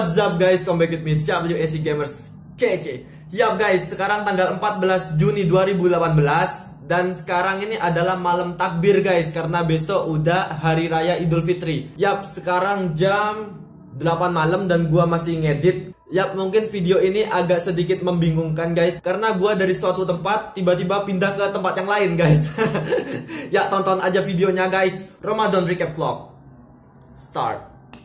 What's up guys, come back with me, WSC Gamers kece. Yap guys, sekarang tanggal 14 Juni 2018 dan sekarang ini adalah malam takbir guys, karena besok udah hari raya Idul Fitri. Yap, sekarang jam 8 malam dan gua masih ngedit. Yap, mungkin video ini agak sedikit membingungkan guys, karena gua dari suatu tempat tiba-tiba pindah ke tempat yang lain guys. Ya, tonton aja videonya guys. Ramadan Recap Vlog start.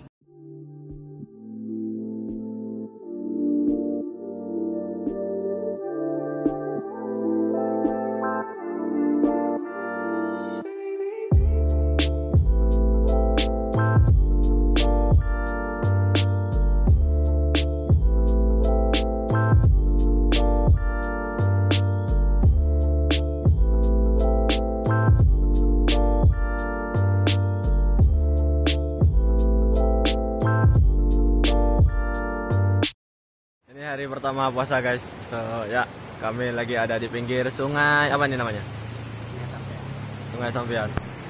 Hari pertama puasa guys, so ya kami lagi ada di pinggir sungai, apa nih namanya? Sungai Sampian.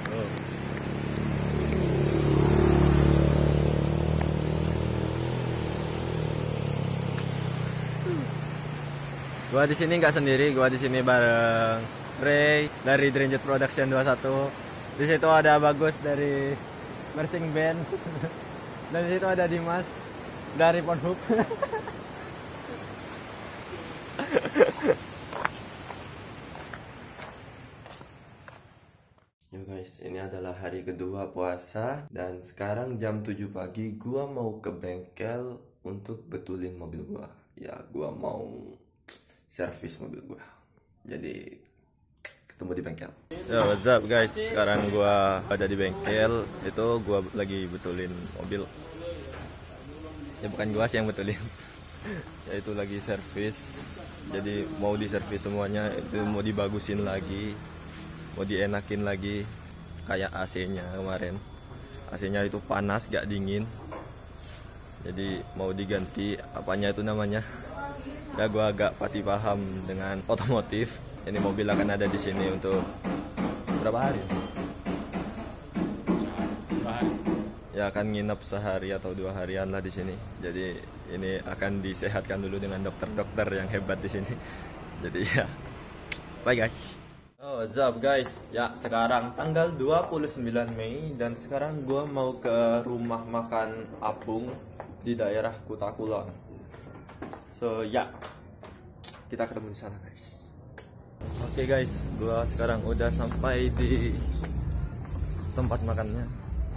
Gua di sini nggak sendiri, gua di sini bareng Ray dari Drenjet Production 21. Di situ ada Bagus dari Marching Band. Dan di situ ada Dimas dari Pornhub. Yo guys, ini adalah hari kedua puasa dan sekarang jam 7 pagi gua mau ke bengkel untuk betulin mobil gua. Ya, gua mau servis mobil gua. Jadi ketemu di bengkel. Yo, what's up guys? Sekarang gua ada di bengkel. Itu gua lagi betulin mobil. Ya bukan gua sih yang betulin. Ya itu lagi servis. Jadi mau diservis semuanya, itu mau dibagusin lagi, mau dienakin lagi. Kayak AC-nya kemarin, AC-nya itu panas gak dingin, jadi mau diganti apanya itu namanya. Ya gua agak pati paham dengan otomotif. Ini mobil akan ada di sini untuk berapa hari? Ya akan nginep sehari atau 2 harian lah di sini. Jadi ini akan disehatkan dulu dengan dokter-dokter yang hebat di sini. Jadi ya, bye guys. Oh, what's up guys? Ya, sekarang tanggal 29 Mei dan sekarang gua mau ke rumah makan Apung di daerah Kuta Kulon. So ya, kita ketemu di sana guys. Oke guys, gua sekarang udah sampai di tempat makannya.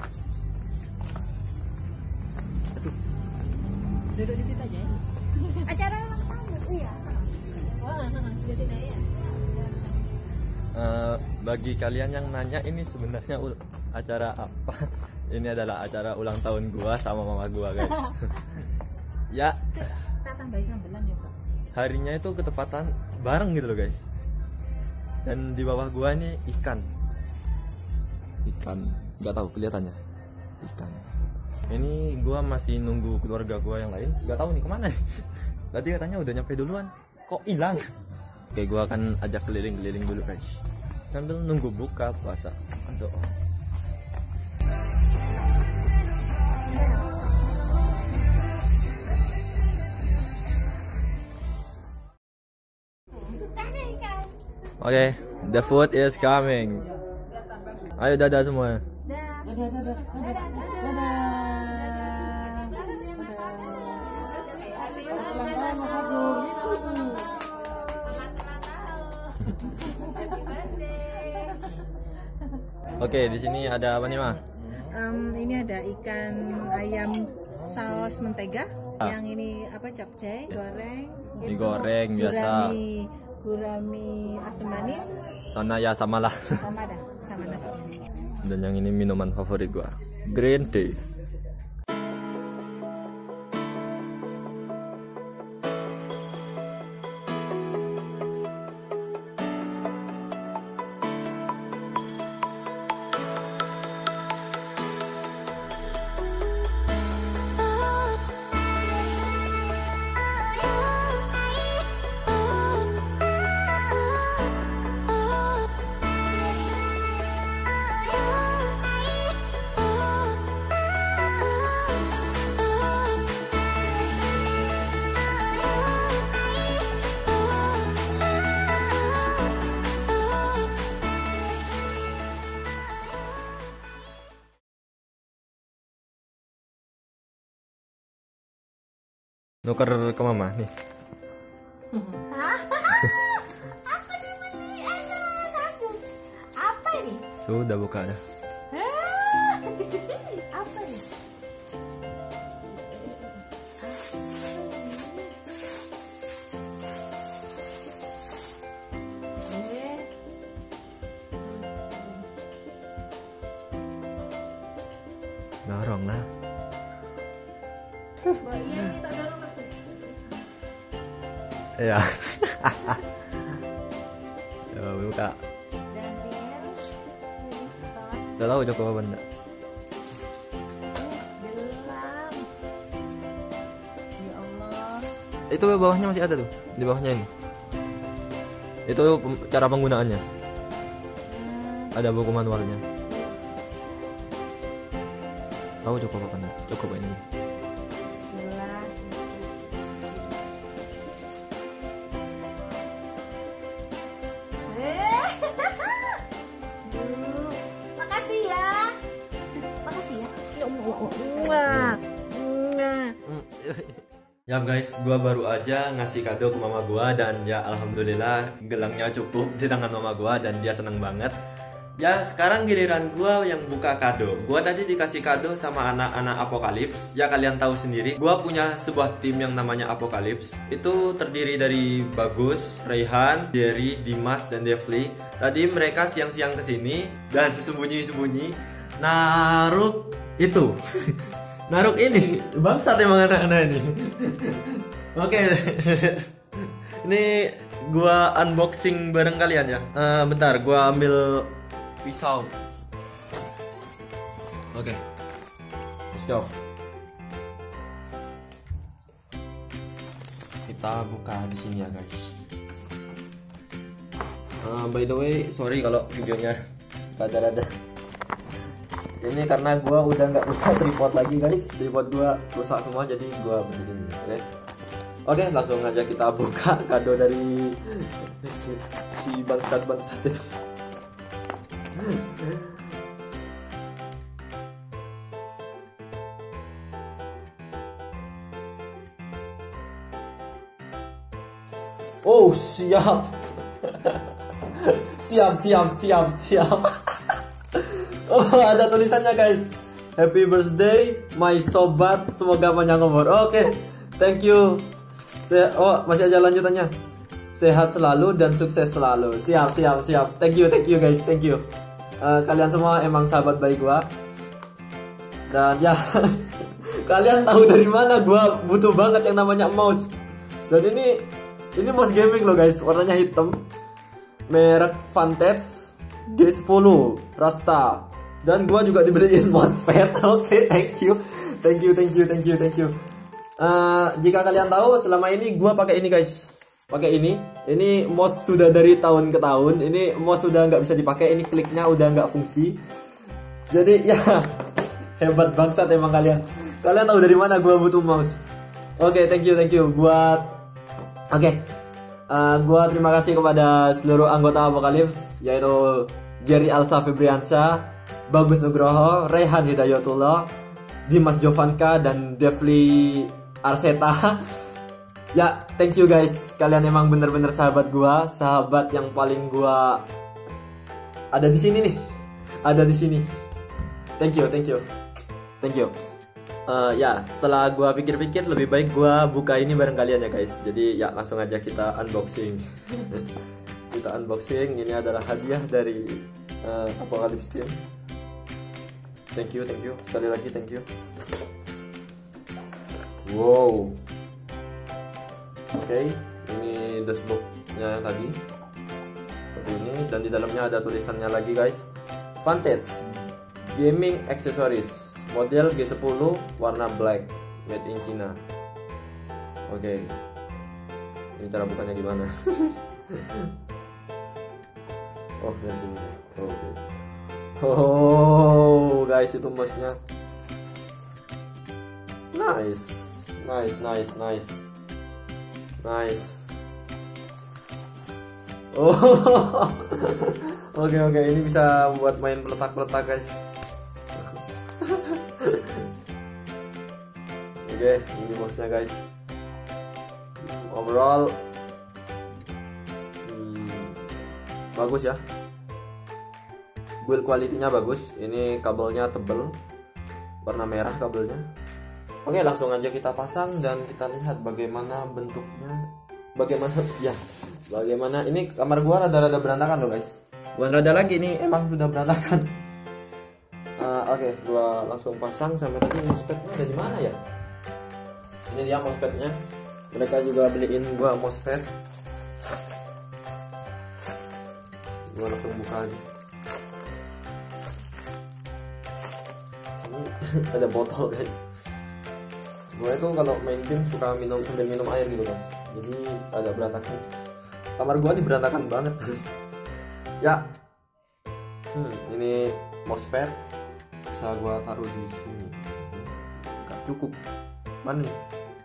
Duduk di situ aja ya. Acara ulang tahun. Iya. Wah, jadi ya. Bagi kalian yang nanya ini sebenarnya acara apa? Ini adalah acara ulang tahun gua sama mama gua guys. Ya. Kita tambahin sambelan ya, Pak. Harinya itu ketepatan bareng gitu loh guys. Dan di bawah gua ini ikan, nggak tahu kelihatannya ikan. Ini gua masih nunggu keluarga gua yang lain, nggak tahu nih kemana. Tadi katanya udah nyampe duluan, kok hilang? Oke, gua akan ajak keliling-keliling dulu guys, sambil nunggu buka puasa. Aduh. Oke, the food is coming. Ayo dadah semua. Oke, di sini ada apa nih, Ma? Ini ada ikan ayam saus mentega. Yang ini apa? Capcay goreng. Mie goreng biasa. Gurami asam manis. Sana ya samalah. Sama dah, sama nasi. Dan yang ini minuman favorit gua, green tea. Nuker ke mama nih. Apa namanya? Aduh, sakit. Apa ini? Sudah buka dah. Apa nih? Dorong lah. Iya, ini tak dorong aku. Iya. Coba buka. Dan pin, stop. Udah tahu coba benda. Gelam. Ya Allah. Itu bawahnya masih ada tuh. Di bawahnya ini. Itu cara penggunaannya. Ada buku manualnya. Tahu cukup apa enggak? Cukup ini. Bismillah. Aduh, makasih ya. Makasih ya. Mwah. Mwah. Ya guys, gua baru aja ngasih kado ke mama gua dan ya alhamdulillah gelangnya cukup di tangan mama gua dan dia seneng banget. Ya sekarang giliran gua yang buka kado. Gua tadi dikasih kado sama anak-anak Apokalips. Ya kalian tahu sendiri, gua punya sebuah tim yang namanya Apokalips. Itu terdiri dari Bagus, Raihan, Jerry, Dimas, dan Devli. Tadi mereka siang-siang kesini dan sembunyi-sembunyi naruh itu. Naruh ini, bangsat emang anak-anak ini. Oke. Ini gua unboxing bareng kalian ya. Bentar, gua ambil pisau. Oke. Let's go. Kita buka di sini ya, guys. By the way, sorry kalau videonya rada-rada. Ini karena gua udah nggak punya tripod lagi guys, tripod gua rusak semua jadi gua begini. Oke, langsung aja kita buka kado dari si bangsat itu. Oh siap. siap. Oh, ada tulisannya guys. Happy birthday my sobat, semoga panjang umur. Oke, thank you. Masih aja lanjutannya. Sehat selalu dan sukses selalu. Siap. Thank you guys, thank you. Kalian semua emang sahabat baik gua. Dan ya, kalian tahu dari mana gua butuh banget yang namanya mouse. Dan ini mouse gaming loh guys, warnanya hitam. Merek Vantage G10 Rasta. Dan gua juga dibeliin mousepad. Oke, thank you. Jika kalian tahu, selama ini gua pakai ini guys. Pakai ini mouse sudah dari tahun ke tahun. Ini mouse sudah nggak bisa dipakai. Ini kliknya udah nggak fungsi. Jadi ya hebat bangsat emang kalian. Kalian tahu dari mana gua butuh mouse. Oke, thank you. Gua terima kasih kepada seluruh anggota Apokalips, yaitu Jerry Alsa Febriansyah, Bagus Nugroho, Raihan Hidayatullah, Dimas Jovanka, dan Devli Arseta. Ya, thank you guys. Kalian emang bener-bener sahabat gua, sahabat yang paling gua ada di sini nih. Ada di sini. Thank you. Ya, setelah gua pikir-pikir lebih baik gua buka ini bareng kalian ya guys. Jadi ya langsung aja kita unboxing. Ini adalah hadiah dari Apokalips Team. Thank you. Sekali lagi thank you. Wow. Oke, ini dashboardnya yang tadi. Seperti ini, dan di dalamnya ada tulisannya lagi guys. Vantage Gaming Accessories model G10 warna black, made in China. Oke. Ini cara bukanya gimana? Oh, dari sini. Oke. Oh, guys, itu mouse-nya. Nice. Oh. Oke, ini bisa buat main peletak-peletak, guys. Oke, ini mouse-nya, guys. overall bagus ya, build quality-nya bagus. Ini kabelnya tebel, warna merah kabelnya. Oke, langsung aja kita pasang dan kita lihat bagaimana bentuknya, bagaimana ini. Kamar gua rada-rada berantakan loh guys, bukan rada lagi, ini emang sudah berantakan. Oke, gua langsung pasang. Sampai tadi MOSFET-nya ada di mana ya? Ini dia MOSFET-nya. Mereka juga beliin gua MOSFET. Gua langsung buka aja. Ini ada botol guys. Gua itu kalau main game suka sambil minum air gitu guys. Jadi ada berantakan. Kamar gua ini berantakan banget. Ya. Ini MOSFET. Bisa gua taruh di sini. Gak cukup. Mana nih?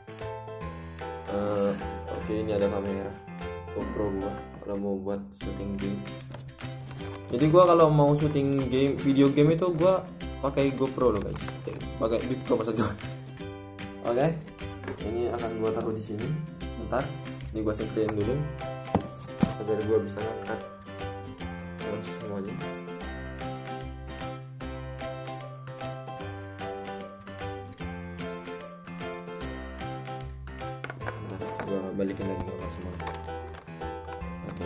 Oke, ini ada kamera GoPro gua kalau mau buat syuting game. Jadi gua kalau mau syuting game, video game itu gua pakai GoPro loh guys. Pakai GoPro maksudnya. Oke. Ini akan gua taruh di sini. Bentar. Ini gua setelin dulu agar gua bisa ngangkat semuanya. Gua balikin lagi ke semua. Oke.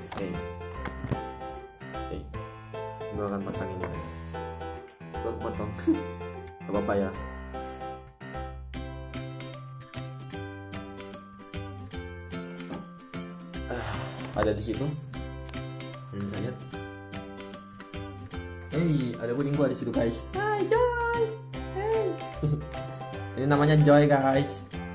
Gua akan pasang ini guys. Gua potong. Gak apa-apa ya. Ada di situ. Ini saya lihat. Ada kucing gua di situ guys. Hai Joy. Hey. Ini namanya Joy guys.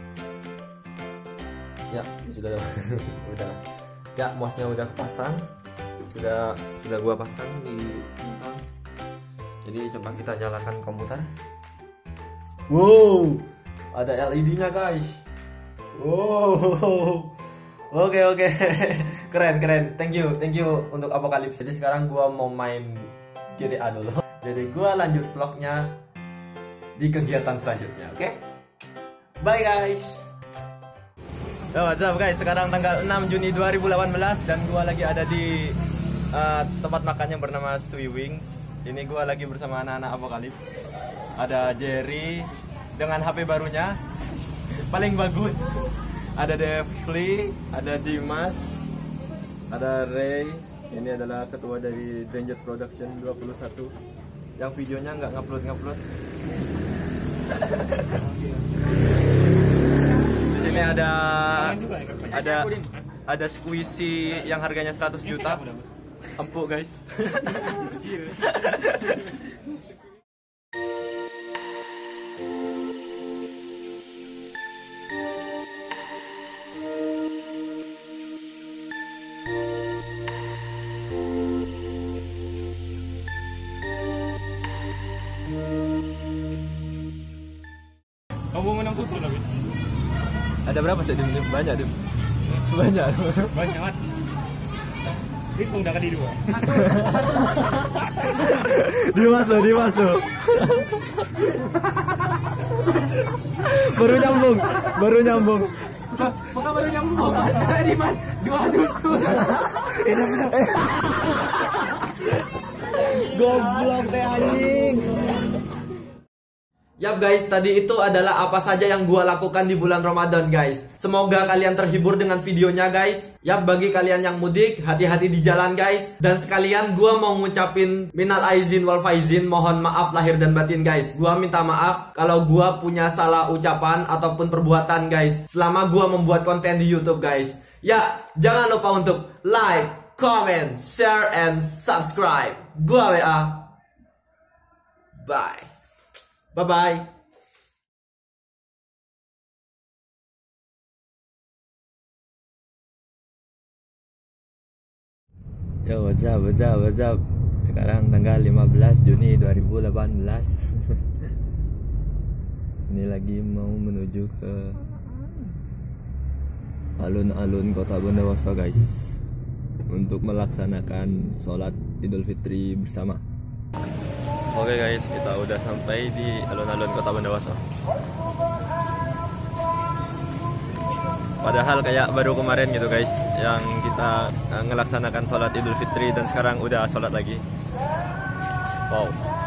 Ya, sudah udah. Ya, mouse-nya udah kepasang. Sudah gua pasang di belakang. Jadi coba kita nyalakan komputer. Wow, ada LED-nya guys. Wow. Oke. Keren. Thank you untuk Apokalips. Jadi sekarang gua mau main GTA dulu. Jadi gua lanjut vlognya di kegiatan selanjutnya, oke? Bye guys. What's up guys, sekarang tanggal 6 Juni 2018 dan gua lagi ada di tempat makan yang bernama Sui Wings. Ini gua lagi bersama anak-anak Apokalips. Ada Jerry dengan HP barunya paling bagus. Ada Devli, ada Dimas, ada Ray. Ini adalah ketua dari Danger Production 21 yang videonya nggak ngupload. Di sini ada squishy yang harganya 100 juta. Empuk guys. Kamu menang susu lagi? Ada berapa sih? Banyak deh. Banyak. Banyak. Hitung dah kali dua. Dimas tuh. Baru nyambung. Maka baru nyambung. Dimas dua susu. Goblok teh anjing. Yap guys, tadi itu adalah apa saja yang gua lakukan di bulan Ramadan guys. Semoga kalian terhibur dengan videonya guys. Yap, bagi kalian yang mudik, hati-hati di jalan guys. Dan sekalian gua mau ngucapin minal aizin wal faizin, mohon maaf lahir dan batin guys. Gua minta maaf kalau gua punya salah ucapan ataupun perbuatan guys selama gua membuat konten di YouTube guys. Ya, jangan lupa untuk like, comment, share, and subscribe. Gua WA. Bye. Bye-bye. Yo, what's up? Sekarang tanggal 15 Juni 2018. Ini lagi mau menuju ke alun-alun Kota Bondowoso guys, untuk melaksanakan sholat Idul Fitri bersama. Oke guys, kita udah sampai di alun-alun Kota Bondowoso. Padahal kayak baru kemarin gitu guys, yang kita ngelaksanakan sholat Idul Fitri dan sekarang udah sholat lagi. Wow.